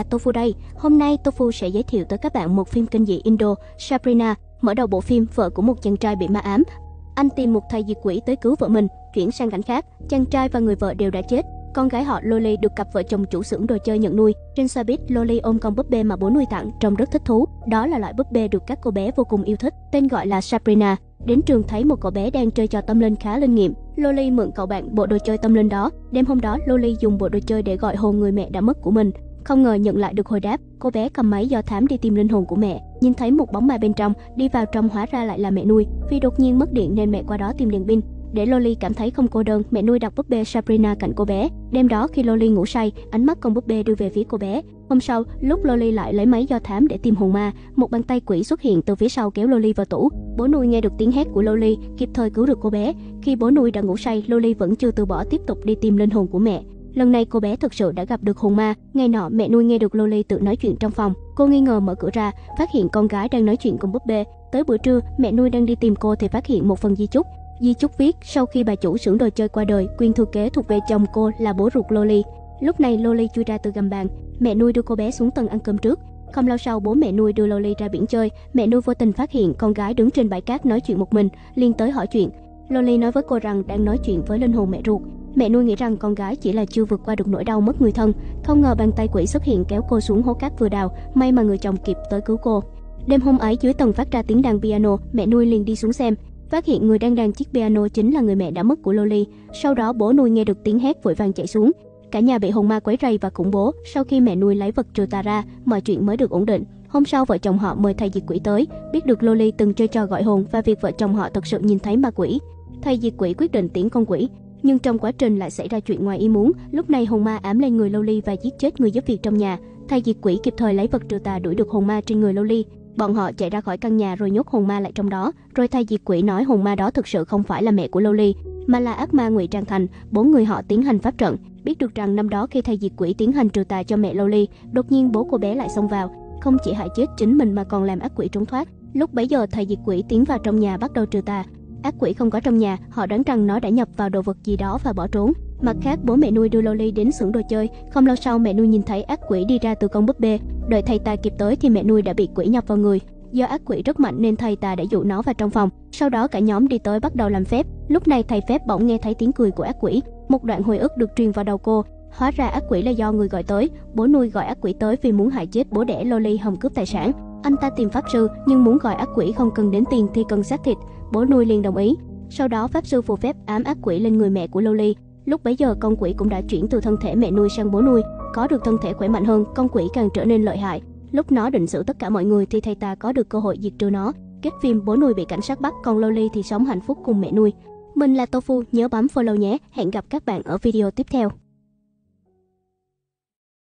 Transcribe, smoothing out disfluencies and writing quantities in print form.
là Tofu đây. Hôm nay Tofu sẽ giới thiệu tới các bạn một phim kinh dị Indo, Sabrina. Mở đầu bộ phim, vợ của một chàng trai bị ma ám. Anh tìm một thầy diệt quỷ tới cứu vợ mình. Chuyển sang cảnh khác, chàng trai và người vợ đều đã chết. Con gái họ Loli được cặp vợ chồng chủ xưởng đồ chơi nhận nuôi. Trên xe buýt, Loli ôm con búp bê mà bố nuôi tặng, trông rất thích thú. Đó là loại búp bê được các cô bé vô cùng yêu thích, tên gọi là Sabrina. Đến trường thấy một cậu bé đang chơi trò tâm linh khá linh nghiệm. Loli mượn cậu bạn bộ đồ chơi tâm linh đó. Đêm hôm đó, Loli dùng bộ đồ chơi để gọi hồn người mẹ đã mất của mình. Không ngờ nhận lại được hồi đáp. Cô bé cầm máy do thám đi tìm linh hồn của mẹ, nhìn thấy một bóng ma bên trong, đi vào trong hóa ra lại là mẹ nuôi. Vì đột nhiên mất điện nên mẹ qua đó tìm đèn pin. Để Loli cảm thấy không cô đơn, mẹ nuôi đặt búp bê Sabrina cạnh cô bé. Đêm đó khi Loli ngủ say, ánh mắt con búp bê đưa về phía cô bé. Hôm sau, lúc Loli lại lấy máy do thám để tìm hồn ma, một bàn tay quỷ xuất hiện từ phía sau kéo Loli vào tủ. Bố nuôi nghe được tiếng hét của Loli, kịp thời cứu được cô bé. Khi bố nuôi đã ngủ say, Loli vẫn chưa từ bỏ, tiếp tục đi tìm linh hồn của mẹ. Lần này cô bé thực sự đã gặp được hồn ma. Ngày nọ, mẹ nuôi nghe được Loli tự nói chuyện trong phòng. Cô nghi ngờ mở cửa ra, phát hiện con gái đang nói chuyện cùng búp bê. Tới bữa trưa, mẹ nuôi đang đi tìm cô thì phát hiện một phần di chúc. Di chúc viết, sau khi bà chủ xưởng đồ chơi qua đời, quyền thừa kế thuộc về chồng cô là bố ruột Loli. Lúc này Loli chui ra từ gầm bàn, mẹ nuôi đưa cô bé xuống tầng ăn cơm trước. Không lâu sau, bố mẹ nuôi đưa Loli ra biển chơi. Mẹ nuôi vô tình phát hiện con gái đứng trên bãi cát nói chuyện một mình, liền tới hỏi chuyện. Loli nói với cô rằng đang nói chuyện với linh hồn mẹ ruột. Mẹ nuôi nghĩ rằng con gái chỉ là chưa vượt qua được nỗi đau mất người thân. Không ngờ bàn tay quỷ xuất hiện kéo cô xuống hố cát vừa đào, may mà người chồng kịp tới cứu cô. Đêm hôm ấy dưới tầng phát ra tiếng đàn piano, mẹ nuôi liền đi xuống xem. Phát hiện người đang đàn chiếc piano chính là người mẹ đã mất của Loli. Sau đó bố nuôi nghe được tiếng hét vội vàng chạy xuống. Cả nhà bị hồn ma quấy rầy và khủng bố. Sau khi mẹ nuôi lấy vật trừ tà ra, mọi chuyện mới được ổn định. Hôm sau vợ chồng họ mời thầy diệt quỷ tới, biết được Loli từng chơi trò gọi hồn và việc vợ chồng họ thực sự nhìn thấy ma quỷ. Thầy diệt quỷ quyết định tiễn con quỷ, nhưng trong quá trình lại xảy ra chuyện ngoài ý muốn. Lúc này hồn ma ám lên người Loli và giết chết người giúp việc trong nhà. Thầy diệt quỷ kịp thời lấy vật trừ tà đuổi được hồn ma trên người Loli. Bọn họ chạy ra khỏi căn nhà rồi nhốt hồn ma lại trong đó. Rồi thầy diệt quỷ nói hồn ma đó thực sự không phải là mẹ của Loli, mà là ác ma ngụy trang thành. 4 người họ tiến hành pháp trận. Biết được rằng năm đó khi thầy diệt quỷ tiến hành trừ tà cho mẹ Loli, đột nhiên bố cô bé lại xông vào, không chỉ hại chết chính mình mà còn làm ác quỷ trốn thoát. Lúc bấy giờ thầy diệt quỷ tiến vào trong nhà bắt đầu trừ tà. Ác quỷ không có trong nhà, họ đoán rằng nó đã nhập vào đồ vật gì đó và bỏ trốn. Mặt khác, bố mẹ nuôi đưa Loli đến xưởng đồ chơi. Không lâu sau, mẹ nuôi nhìn thấy ác quỷ đi ra từ con búp bê. Đợi thầy tà kịp tới thì mẹ nuôi đã bị quỷ nhập vào người. Do ác quỷ rất mạnh nên thầy tà đã dụ nó vào trong phòng. Sau đó cả nhóm đi tới bắt đầu làm phép. Lúc này thầy phép bỗng nghe thấy tiếng cười của ác quỷ. Một đoạn hồi ức được truyền vào đầu cô. Hóa ra ác quỷ là do người gọi tới. Bố nuôi gọi ác quỷ tới vì muốn hại chết bố đẻ Loli hòng cướp tài sản. Anh ta tìm pháp sư nhưng muốn gọi ác quỷ không cần đến tiền thì cần xác thịt. Bố nuôi liền đồng ý. Sau đó pháp sư phù phép ám ác quỷ lên người mẹ của Loli. Lúc bấy giờ con quỷ cũng đã chuyển từ thân thể mẹ nuôi sang bố nuôi. Có được thân thể khỏe mạnh hơn, con quỷ càng trở nên lợi hại. Lúc nó định xử tất cả mọi người thì thầy ta có được cơ hội diệt trừ nó. Kết phim, bố nuôi bị cảnh sát bắt, còn Loli thì sống hạnh phúc cùng mẹ nuôi. Mình là Tofu, nhớ bấm follow nhé. Hẹn gặp các bạn ở video tiếp theo.